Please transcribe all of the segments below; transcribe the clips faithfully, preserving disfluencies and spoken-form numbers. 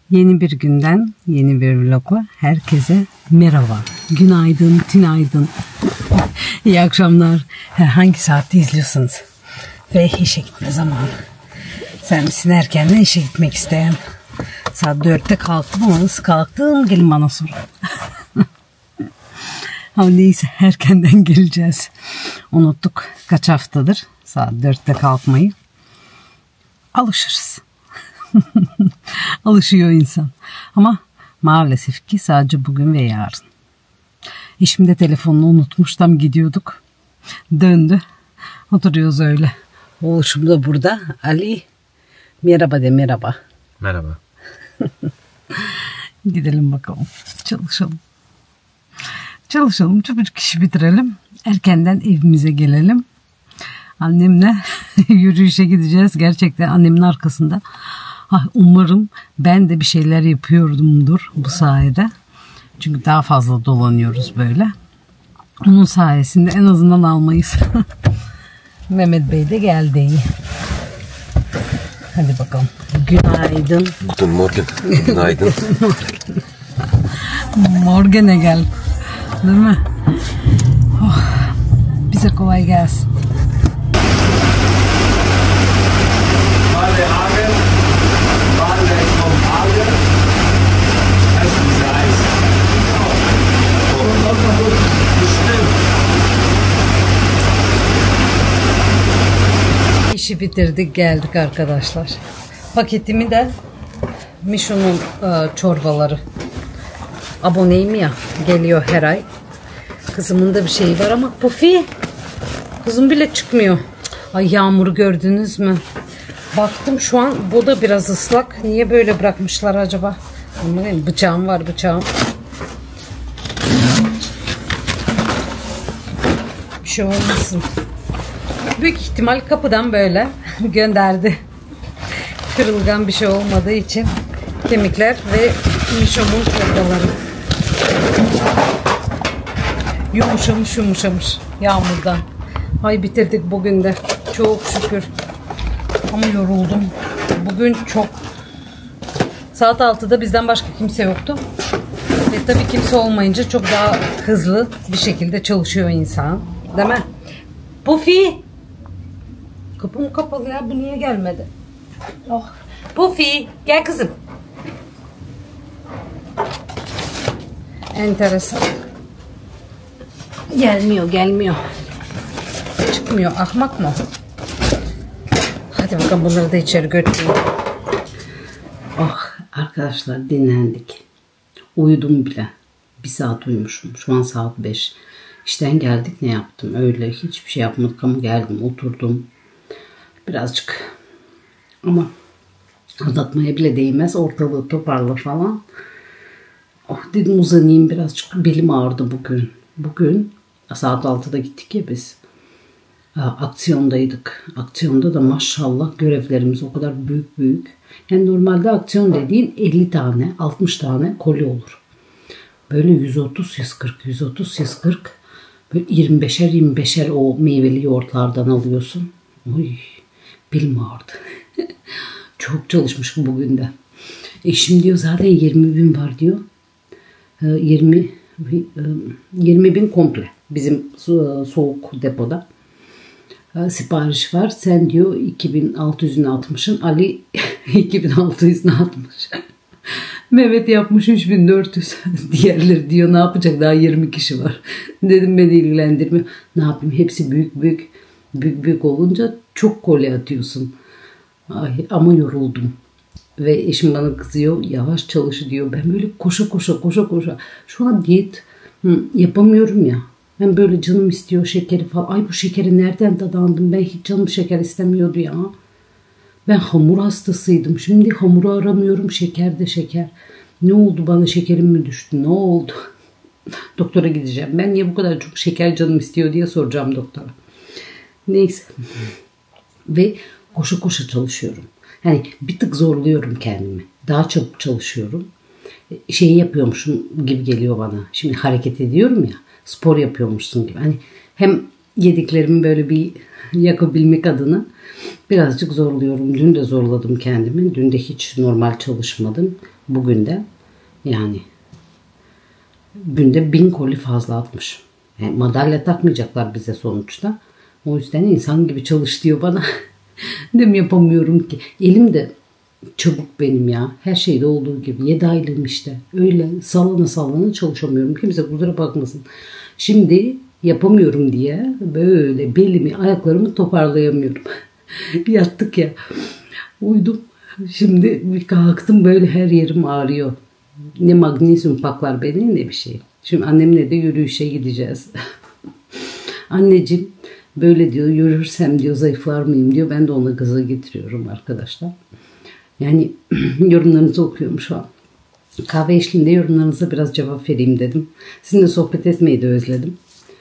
Yeni bir günden, yeni bir vlogla herkese merhaba. Günaydın, tünaydın. İyi akşamlar. Hangi saatte izliyorsunuz? Ve işe gitme zamanı. Sen misin erkenden işe gitmek isteyen? Saat dörtte kalktım ama nasıl kalktım? Gelin bana sorun. Ama neyse erkenden geleceğiz. Unuttuk kaç haftadır saat dörtte kalkmayı. Alışırız. Alışıyor insan. Ama maalesef ki sadece bugün ve yarın. Eşim de telefonunu unutmuş. Tam gidiyorduk. Döndü. Oturuyoruz öyle. Oğlum da burada. Ali. Merhaba de merhaba. Merhaba. Gidelim bakalım. Çalışalım. Çalışalım. Çabucak işi bitirelim. Erkenden evimize gelelim. Annemle yürüyüşe gideceğiz. Gerçekten annemin arkasında. Umarım ben de bir şeyler yapıyordumdur bu sayede. Çünkü daha fazla dolanıyoruz böyle. Onun sayesinde en azından almayız. Mehmet Bey de geldi. Hadi bakalım. Günaydın. Guten Morgen. Günaydın. Morgen'e gel. Değil mi? Oh, bize kolay gelsin. İşi bitirdik geldik arkadaşlar. Paketimi de Mişo'nun e, çorbaları. Aboneyim ya, geliyor her ay. Kızımın da bir şeyi var ama Pufi kızım bile çıkmıyor. Ay yağmuru gördünüz mü? Baktım şu an bu da biraz ıslak. Niye böyle bırakmışlar acaba? Bıçağım var bıçağım. Bir şey olmasın. Büyük ihtimal kapıdan böyle gönderdi. Kırılgan bir şey olmadığı için kemikler ve Mişo'nun çorbaları. Yumuşamış yumuşamış yağmurdan. Ay bitirdik bugün de. Çok şükür. Ama yoruldum. Bugün çok. Saat altıda bizden başka kimse yoktu. Ve tabii kimse olmayınca çok daha hızlı bir şekilde çalışıyor insan. Değil mi? Pufi! Kapım kapalı ya. Bu niye gelmedi? Oh. Pufi! Gel kızım. Enteresan. Gelmiyor, gelmiyor. Çıkmıyor. Ahmak mı? Hadi bakalım bunları da içeri götüreyim. Oh arkadaşlar dinlendik. Uyudum bile. Bir saat uyumuşum. Şu an saat beş. İşten geldik ne yaptım? Öyle hiçbir şey yapmadık ama geldim oturdum. Birazcık ama anlatmaya bile değmez. Ortalığı toparla falan. Oh dedim uzanayım birazcık. Belim ağrıdı bugün. Bugün saat altıda gittik ya biz. Aksiyondaydık. Aksiyonda da maşallah görevlerimiz o kadar büyük büyük. Yani normalde aksiyon dediğin elli tane, altmış tane koli olur. Böyle yüz otuz yüz kırk, yüz otuz yüz kırk böyle yirmi beşer yirmi beşer o meyveli yoğurtlardan alıyorsun. Oy, belim ağrıdı. Çok çalışmışım bugün de. Eşim diyor zaten yirmi bin var diyor. yirmi yirmi bin komple bizim soğuk depoda. Sipariş var. Sen diyor iki bin altı yüzünü atmışsın. Ali iki bin altı yüzünü atmış. Mehmet yapmış üç bin dört yüz. Diğerleri diyor ne yapacak? Daha yirmi kişi var. Dedim beni ilgilendirmiyor. Ne yapayım? Hepsi büyük büyük. Büyük büyük olunca çok kolye atıyorsun. Ay, ama yoruldum. Ve eşim bana kızıyor. Yavaş çalış diyor. Ben böyle koşa koşa koşa koşa. Şu an diyet hı, yapamıyorum ya. Ben böyle canım istiyor şekeri falan. Ay bu şekeri nereden dadandım? Ben hiç canım şeker istemiyordu ya. Ben hamur hastasıydım. Şimdi hamuru aramıyorum. Şeker de şeker. Ne oldu bana şekerim mi düştü? Ne oldu? Doktora gideceğim. Ben niye bu kadar çok şeker canım istiyor diye soracağım doktora. Neyse. Ve koşa koşa çalışıyorum. Yani bir tık zorluyorum kendimi. Daha çabuk çalışıyorum. Şeyi yapıyormuşum gibi geliyor bana. Şimdi hareket ediyorum ya. Spor yapıyormuşsun gibi. Hani hem yediklerimi böyle bir yakabilmek adına birazcık zorluyorum. Dün de zorladım kendimi. Dün de hiç normal çalışmadım. Bugün de yani günde bin koli fazla atmış. Yani madalya takmayacaklar bize sonuçta. O yüzden insan gibi çalış diyor bana. Dem yapamıyorum ki. Elim de çabuk benim ya. Her şeyde olduğu gibi. yedi aylığım işte. Öyle sallana sallana çalışamıyorum. Kimse kusura bakmasın. Şimdi yapamıyorum diye böyle belimi, ayaklarımı toparlayamıyorum. Yattık ya. Uyudum. Şimdi bir kalktım, böyle her yerim ağrıyor. Ne magnezyum paklar beni ne bir şey. Şimdi annemle de yürüyüşe gideceğiz. Anneciğim böyle diyor, yürürsem diyor zayıflar mıyım diyor. Ben de ona gaza getiriyorum arkadaşlar. Yani yorumlarınızı okuyorum şu an. Kahve eşliğinde yorumlarınıza biraz cevap vereyim dedim. Sizinle sohbet etmeyi de özledim.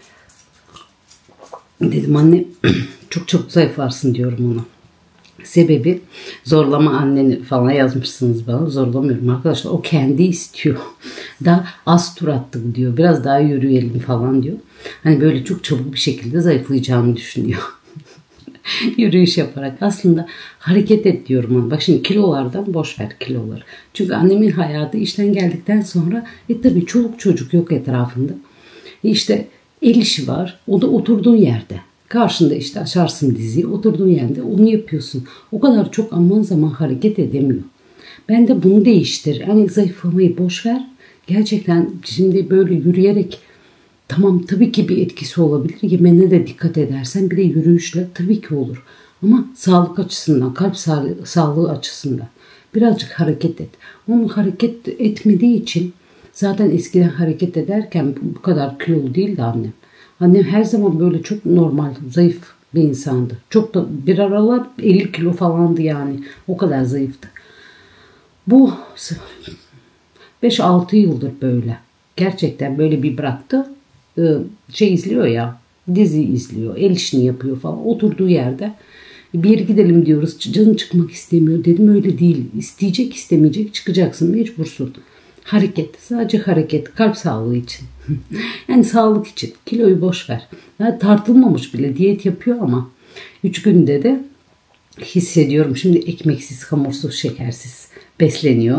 Dedim anne çok çok zayıflarsın diyorum ona. Sebebi zorlama anneni falan yazmışsınız bana. Zorlamıyorum arkadaşlar. O kendi istiyor. Daha az tur attık diyor. Biraz daha yürüyelim falan diyor. Hani böyle çok çabuk bir şekilde zayıflayacağımı düşünüyor. Yürüyüş yaparak. Aslında hareket et diyorum ona. Bak şimdi kilolardan boş ver kiloları. Çünkü annemin hayatı işten geldikten sonra e tabii çoluk çocuk yok etrafında. E işte el işi var. O da oturduğun yerde. Karşında işte açarsın diziyi, oturduğun yerde onu yapıyorsun. O kadar çok aman zaman hareket edemiyor. Ben de bunu değiştir. Hani zayıflamayı boş ver. Gerçekten şimdi böyle yürüyerek tamam tabii ki bir etkisi olabilir. Yemene de dikkat edersen bir de yürüyüşle tabii ki olur. Ama sağlık açısından, kalp sağlığı, sağlığı açısından birazcık hareket et. Onu hareket etmediği için zaten eskiden hareket ederken bu kadar kilolu değildi annem. Annem her zaman böyle çok normal, zayıf bir insandı. Çok da bir aralar elli kilo falandı yani. O kadar zayıftı. Bu beş altı yıldır böyle. Gerçekten böyle bir bıraktı. Şey izliyor ya, dizi izliyor, el işini yapıyor falan. Oturduğu yerde bir yere gidelim diyoruz. Canın çıkmak istemiyor. Dedim öyle değil. İsteyecek istemeyecek çıkacaksın, mecbursun. Hareket. Sadece hareket. Kalp sağlığı için. Yani sağlık için. Kiloyu boş ver. Yani tartılmamış bile. Diyet yapıyor ama üç günde de hissediyorum. Şimdi ekmeksiz, hamursuz, şekersiz besleniyor.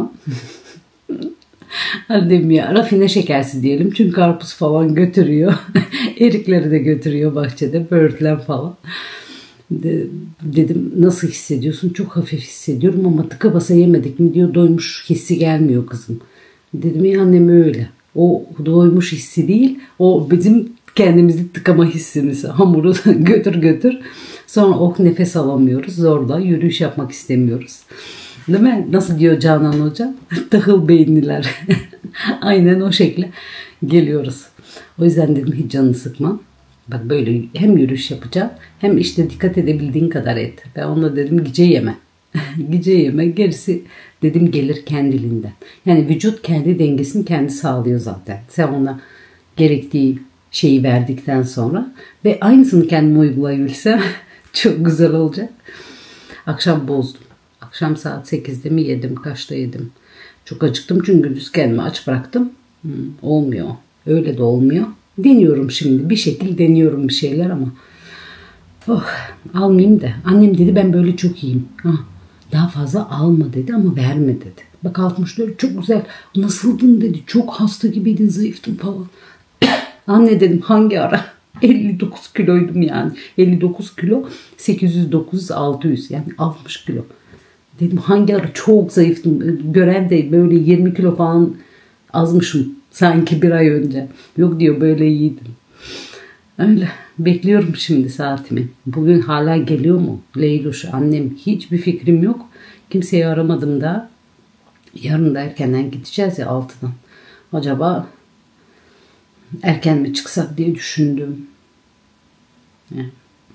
Annem ya rafine şekersiz diyelim. Çünkü karpuz falan götürüyor. Erikleri de götürüyor bahçede. Böğürtlen falan. De, dedim nasıl hissediyorsun? Çok hafif hissediyorum ama tıka basa yemedik mi diyor. Doymuş hissi gelmiyor kızım. Dedim ya annem öyle. O doymuş hissi değil. O bizim kendimizi tıkama hissimiz. Hamuru götür götür. Sonra oh nefes alamıyoruz. Zorla yürüyüş yapmak istemiyoruz. Değil mi? Nasıl diyor Canan Hoca? Tahıl beyinliler. Aynen o şekilde geliyoruz. O yüzden dedim hiç canını sıkma. Bak böyle hem yürüyüş yapacağım hem işte dikkat edebildiğin kadar et. Ben ona dedim gece yeme. Gece yeme gerisi dedim gelir kendiliğinden. Yani vücut kendi dengesini kendi sağlıyor zaten. Sen ona gerektiği şeyi verdikten sonra ve aynısını kendime uygulayabilsem çok güzel olacak. Akşam bozdum. Akşam saat sekizde mi yedim, kaçta yedim. Çok acıktım çünkü gündüz kendimi aç bıraktım. Hmm, olmuyor. Öyle de olmuyor. Deniyorum şimdi. Bir şekilde deniyorum bir şeyler ama. Oh, almayayım da. Annem dedi ben böyle çok iyiyim. Hah, daha fazla alma dedi ama verme dedi. Bak altmış dört çok güzel. Nasıldın dedi. Çok hasta gibiydin, zayıftın falan. Anne dedim hangi ara? elli dokuz kiloydum yani. elli dokuz kilo, sekiz yüz dokuz yüz altı yüz yani altmış kilo. Dedim hangi ara çok zayıftım. Gören de böyle yirmi kilo falan azmışım. Sanki bir ay önce. Yok diyor böyle iyiydin. Öyle. Bekliyorum şimdi saatimi. Bugün hala geliyor mu? Leyluş annem hiçbir fikrim yok. Kimseyi aramadım da. Yarın da erkenden gideceğiz ya altıdan. Acaba erken mi çıksak diye düşündüm. Yani.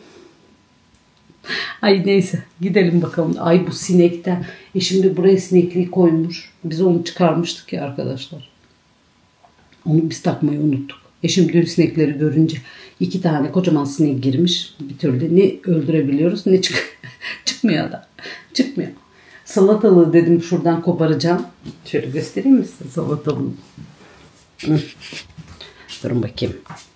Ay neyse gidelim bakalım. Ay bu sinekten. E şimdi buraya sinekliği koymuş. Biz onu çıkarmıştık ya arkadaşlar. Onu biz takmayı unuttuk. E şimdi dün sinekleri görünce iki tane kocaman sinek girmiş. Bir türlü ne öldürebiliyoruz ne çık çıkmıyor da. Çıkmıyor. Salatalığı dedim şuradan koparacağım. Şöyle göstereyim mi size salatalığı? Hı. Durun bakayım.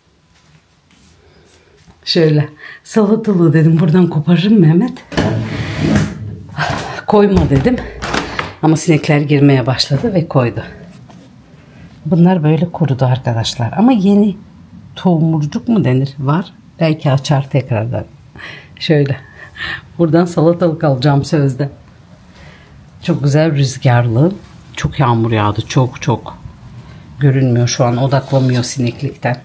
Şöyle salatalığı dedim buradan koparırım Mehmet. Koyma dedim. Ama sinekler girmeye başladı ve koydu. Bunlar böyle kurudu arkadaşlar. Ama yeni tomurcuk mu denir? Var. Belki açar tekrardan. Şöyle. Buradan salatalık alacağım sözde. Çok güzel rüzgarlı. Çok yağmur yağdı. Çok çok. Görünmüyor şu an. Odaklamıyor sineklikten.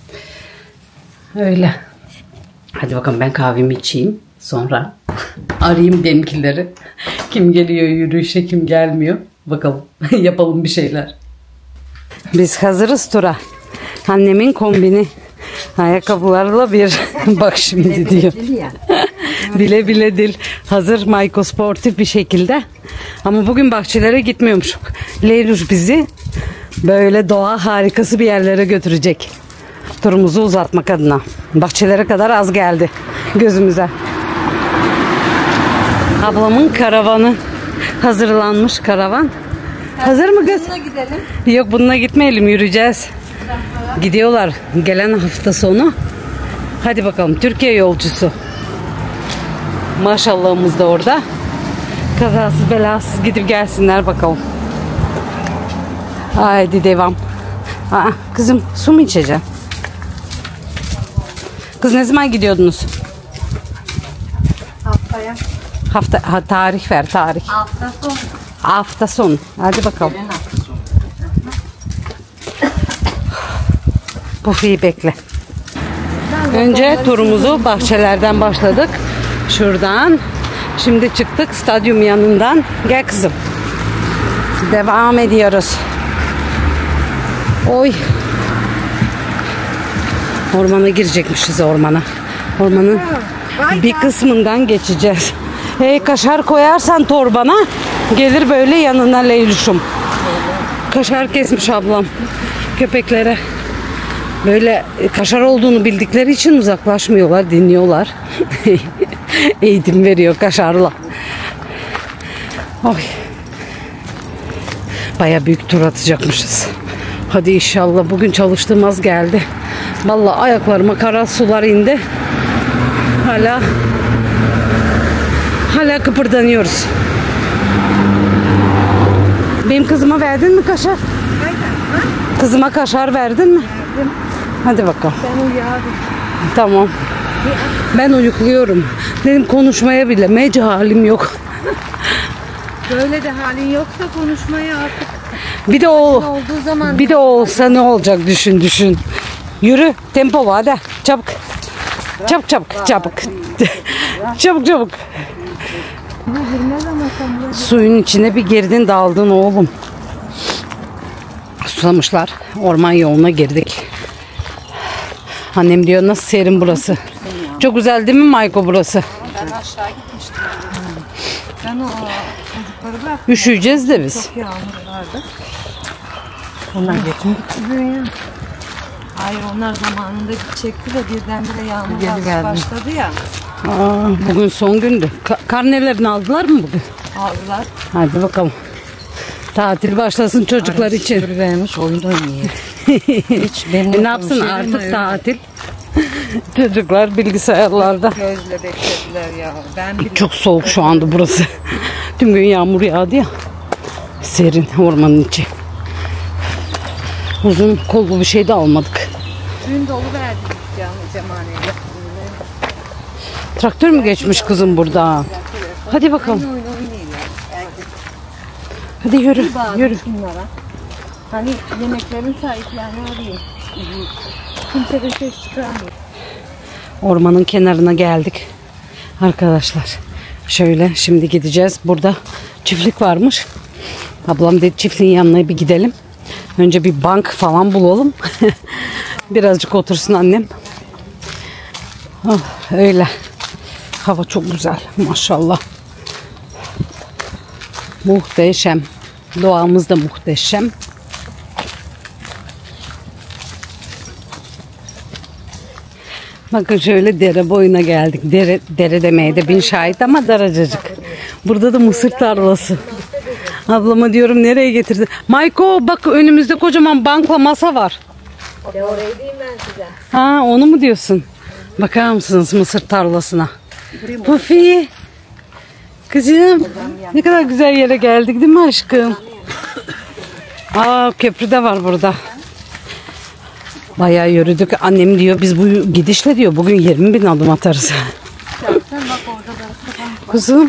Öyle. Hadi bakalım ben kahvemi içeyim. Sonra arayayım benimkileri. Kim geliyor yürüyüşe, kim gelmiyor. Bakalım yapalım bir şeyler. Biz hazırız tura. Annemin kombini. Ayakkabılarla bir bak şimdi diyor. Bile bile dil. Hazır Mayko sportif bir şekilde. Ama bugün bahçelere gitmiyormuş. Leyluş bizi böyle doğa harikası bir yerlere götürecek. Turumuzu uzatmak adına. Bahçelere kadar az geldi gözümüze. Ablamın karavanı hazırlanmış karavan. Hazır mı kız? Bununla gidelim. Yok bununla gitmeyelim, yürüyeceğiz. Gidiyorlar gelen hafta sonu. Hadi bakalım Türkiye yolcusu. Maşallahımız da orada. Kazasız belasız gidip gelsinler bakalım. Haydi devam. Aa, kızım su mu içeceksin? Kız ne zaman gidiyordunuz? Haftaya. Hafta ha, tarih ver tarih. Hafta sonu. Hafta sonu. Hadi bakalım. Pufi'yi bekle. Önce turumuzu bahçelerden başladık. Şuradan. Şimdi çıktık stadyum yanından. Gel kızım. Devam ediyoruz. Oy. Ormana girecekmişiz ormana. Ormanın bir kısmından geçeceğiz. Hey, kaşar koyarsan torbana gelir böyle yanına Leylüş'üm. Kaşar kesmiş ablam köpeklere. Böyle kaşar olduğunu bildikleri için uzaklaşmıyorlar, dinliyorlar. Eğitim veriyor kaşarla. Oy. Baya büyük tur atacakmışız. Hadi inşallah, bugün çalıştığım az geldi. Vallahi ayaklarıma kara sular indi. Hala hala kıpırdanıyoruz. Benim kızıma verdin mi kaşar? Kızıma kaşar verdin mi? Verdim. Hadi bakalım. Ben uyuyorum. Tamam. Ben uyukluyorum. Dedim konuşmaya bile mecalim yok. Böyle de halin yoksa konuşmaya artık. Bir de o Olduğu zaman bir de o olsa ne olacak, düşün düşün. Yürü, tempo var hadi. Çabuk. Çabuk çabuk çabuk. Çabuk çabuk. Suyun içine bir girdin, daldın oğlum. Susamışlar. Orman yoluna girdik. Annem diyor nasıl serin burası. Çok güzel değil mi Mayko burası? ben aşağı gitmiştim. Ben o çocukları bıraktım. Üşüyeceğiz de biz. Çok yağmur vardı. Onlar geçim gitti böyle. Hayır, onlar zamanında gidecekti de birdenbire yağmur geldi. başladı ya. Aa, bugün son gündü. Ka- karnelerini aldılar mı bugün? Aldılar. Hadi bakalım. Tatil başlasın çocuklar için. Vermiş, oyun oynuyor. Hiç E ne yapsın artık tatil. Çocuklar bilgisayarlarda. Gözle beklediler ya. Ben bile Çok soğuk şu anda burası. Tüm gün yağmur yağdı ya. Serin ormanın içi. Uzun kollu bir şey de almadık. dün dolu verdik canlı cemaneyle. Traktör mü geçmiş kızım burada? Hadi bakalım. Oyun oynuyor. Hadi yürü. Yürü. Bunlara. Hani yemeklerin sahiplerini arayayım. Kimse de ses çıkarmıyor. Ormanın kenarına geldik. Arkadaşlar. Şöyle şimdi gideceğiz. Burada çiftlik varmış. Ablam dedi çiftliğin yanına bir gidelim. Önce bir bank falan bulalım. Birazcık otursun annem. Oh, öyle. Hava çok güzel. Maşallah. Muhteşem. Doğamız da muhteşem. Bakın şöyle dere boyuna geldik. Dere, dere demeye de bin şahit ama daracıcık. Burada da mısır tarlası. Ablama diyorum nereye getirdin? Mayko bak önümüzde kocaman bankla masa var. De orayı diyeyim ben size. Ha onu mu diyorsun? Bakar mısınız mısır tarlasına? Pufi. Kızım ne kadar güzel yere geldik değil mi aşkım? Aa, köprü de var burada. Bayağı yürüdük. Annem diyor biz bu gidişle diyor bugün yirmi bin adım atarız. Kızım.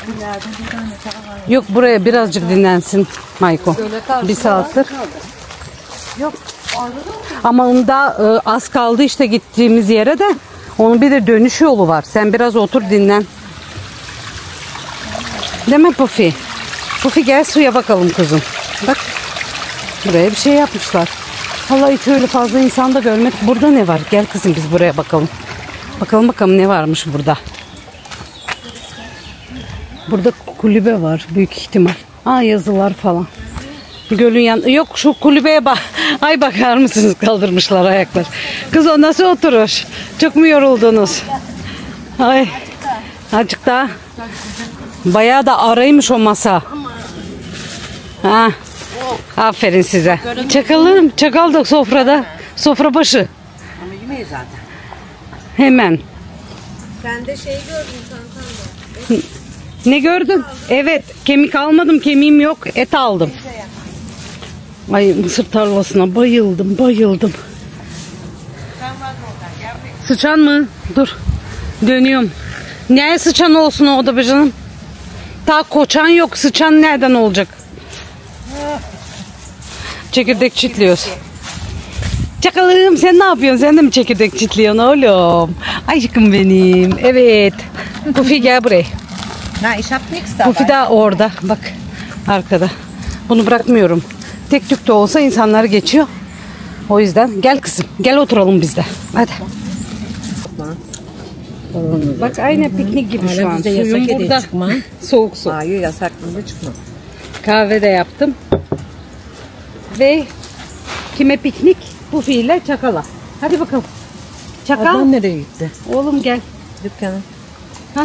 Yok, buraya birazcık dinlensin Mayko. Bir saattir. Yok. Ama onda e, az kaldı işte gittiğimiz yere de. Onun bir de dönüş yolu var. Sen biraz otur dinlen. Değil mi Pufi? Pufi gel suya bakalım kızım. Bak. Buraya bir şey yapmışlar. Vallahi hiç öyle fazla insan da görmedik. Burada ne var? Gel kızım biz buraya bakalım. Bakalım bakalım ne varmış burada. Burada kulübe var büyük ihtimal. Aa, yazılar falan. Gölün yan... Yok şu kulübeye bak. Ay bakar mısınız, kaldırmışlar ayaklar. Kız o nasıl oturur? Çok mu yoruldunuz? Ay. Azıcık daha. Bayağı da araymış o masa. Ha. Aferin size. Çakalım. Çakal da sofrada. Sofra başı. Ama yemeyiz zaten. Hemen. Sen de şey gördün kanka. Ne gördün? Evet. Kemik almadım. Kemiğim yok. Et aldım. Ay, mısır tarlasına bayıldım. Bayıldım. Sıçan mı? Dur. Dönüyorum. Neye sıçan olsun o da be canım? Ta koçan yok. Sıçan nereden olacak? Çekirdek çitliyoruz. Çakalım sen ne yapıyorsun? Sen de mi çekirdek çitliyorsun oğlum? Aşkım benim. Evet. Pufi gel buraya. Na, ich hab nichts dabei. Pufi de orada. Bak arkada. Bunu bırakmıyorum. Tek tük de olsa insanlar geçiyor. O yüzden gel kızım. Gel oturalım biz de. Hadi. Bak aynı piknik gibi şu an. Suyum burada. Çıkma. Soğuk su. Hayır, yasak burada çıkma. Kahve de yaptım. Ve kime piknik? Pufi ile Çakal'a. Hadi bakalım. Çakal. Adam nereye gitti? Oğlum gel. Dükkana. Hah.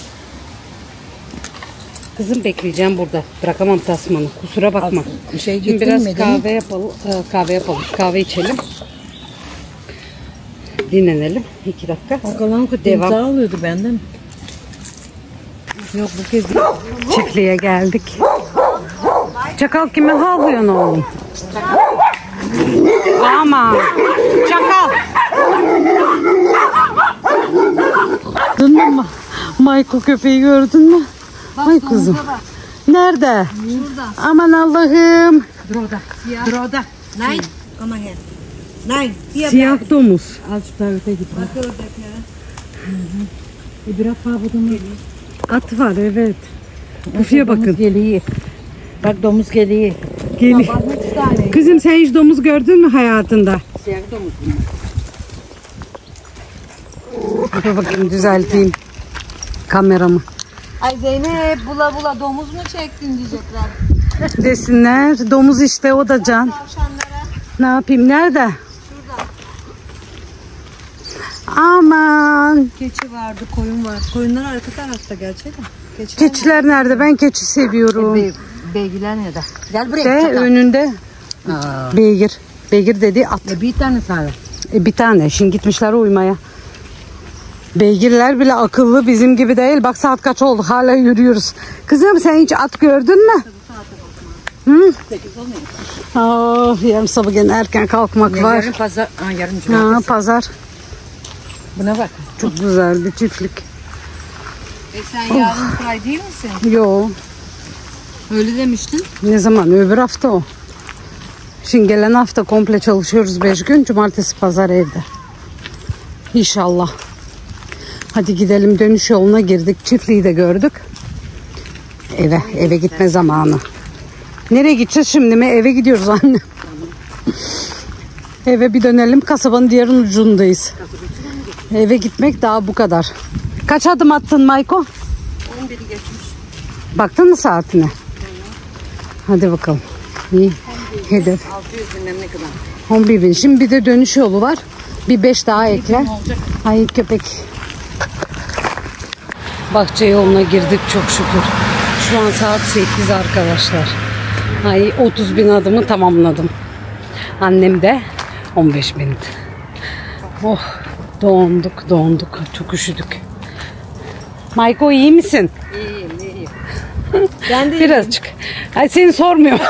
Kızım bekleyeceğim burada. Bırakamam tasmanı. Kusura bakma. Bir şey Şimdi biraz getirmedin mi? kahve yapalım. Ee, kahve yapalım. Kahve içelim. Dinlenelim. İki dakika. Bakalım ki Devam. timsah alıyordu benden. Yok bu kez Çiftliğe geldik. Çakal kime havlıyorsun oğlum? Ama Çakal. Gördün mü? Mayko köpeği gördün mü? Ay kızım. Nerede? Burada. Aman Allah'ım. Droda. Droda. Nein. Komm mal her. Nein. Hier Siyah domuz. Az şu tarafa git. Bak oradakilere. Biraz pabuduğunu geliyor. At var evet. Pufi'ye bakın. Geliyor. Bak domuz geliyor. Geliyor. Bak üç tane. Kızım sen hiç domuz gördün mü hayatında? Siyah domuz. Dur bakayım düzelteyim kameramı. Ay Zeynep bula bula domuz mu çektin diyecekler. Desinler. Domuz işte o da can. Tavşanlara. Ne yapayım? Nerede? Şurada. Aman. Keçi vardı, koyun var. Koyunlar arka tarafta gerçekten. Keçiler Keçiler nerede? Ben keçi seviyorum. Be beygirler nerede? Gel buraya. De çakal. önünde Aa. beygir. Beygir dediği at. E, bir tane sadece. E, bir tane. Şimdi gitmişler uymaya. Beygirler bile akıllı, bizim gibi değil. Bak saat kaç oldu, hala yürüyoruz. Kızım sen hiç at gördün mü? Hı? Oh, yarın sabah gene erken kalkmak var. Yarın pazar. Aa, yarın Ha, cumartesi. pazar. Buna bak. Çok güzel bir çiftlik. E sen yarın fray değil misin? Yo, Öyle demiştin. ne zaman? Öbür hafta o. Şimdi gelen hafta komple çalışıyoruz beş gün. Cumartesi pazar evde. İnşallah. Hadi gidelim, dönüş yoluna girdik. Çiftliği de gördük. Eve, eve gitme zamanı. Nereye gideceğiz şimdi mi? Eve gidiyoruz anne. Eve bir dönelim. Kasabanın diğer ucundayız. Eve gitmek daha bu kadar. Kaç adım attın Mayko? on biri geçmiş. Baktın mı saatine? Hadi bakalım. İyi. Hedef. altı yüz bilmem ne kadar. on bir bin. Şimdi bir de dönüş yolu var. Bir beş daha ekle. Ay köpek. Bahçe yoluna girdik çok şükür. Şu an saat sekiz arkadaşlar. Ay otuz bin adımı tamamladım. Annem de on beş bin. Oh, donduk donduk. Çok üşüdük. Mayko iyi misin? İyiyim iyiyim. Ben de Birazcık. Ay seni sormuyorum.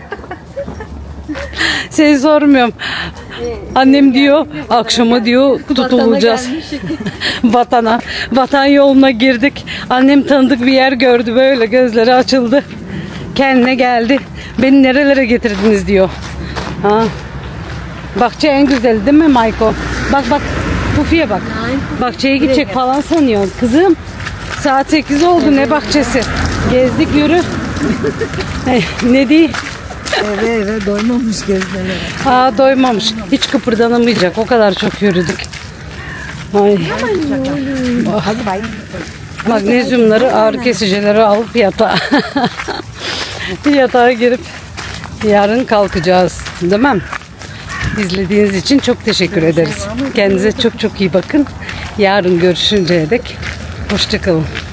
Seni sormuyorum. Annem diyor akşama diyor tutulacağız. Vatana. Vatan yoluna girdik. Annem tanıdık bir yer gördü, böyle gözleri açıldı. Kendine geldi. Beni nerelere getirdiniz diyor. Ha. Bahçe en güzel değil mi Mayko? Bak bak. Pufi'ye bak. Bahçeye gidecek falan sanıyor. Kızım saat sekiz oldu, ne bahçesi? Gezdik, yürü. Ne diyeyim? Eve eve doymamış gözleri. Aa, doymamış. Hiç kıpırdanamayacak. O kadar çok yürüdük. Ay. Hadi bay. Magnezyumları, ağrı kesicileri alıp yatağa. Yatağa girip yarın kalkacağız. Değil mi? İzlediğiniz için çok teşekkür ederiz. Kendinize çok çok iyi bakın. Yarın görüşünceye dek hoşça kalın.